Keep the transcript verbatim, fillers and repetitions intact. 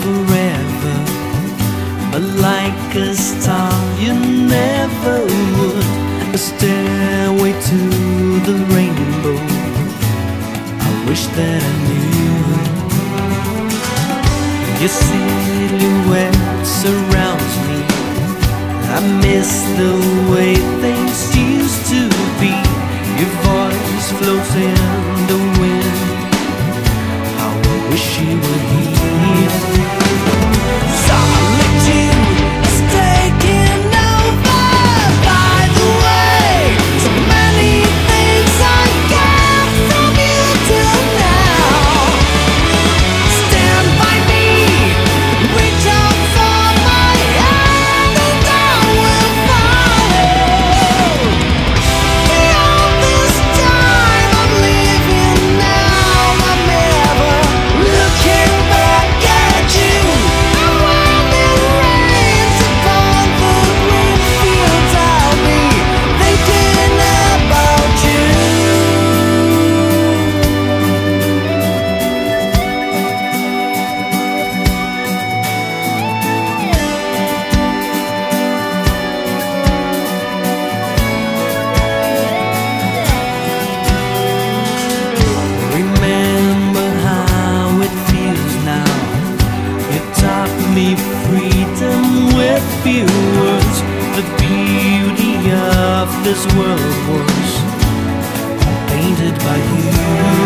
forever, but like a star you never would. A stairway to the rainbow, I wish that I knew. Your silhouette surrounds me, I miss the way things used to be. Your voice flows in the wind, how I wish you were here. Solitude is taking over. By the way, so many things I got from you till now. Stand by me, reach out for my hand, and I will follow. Beyond this time I'm living now, I'm never looking back at you. And when it rains upon the green fields, I'll be thinking about you. Remember how it feels now. You taught me freedom with few words. The beauty of this world was painted by you.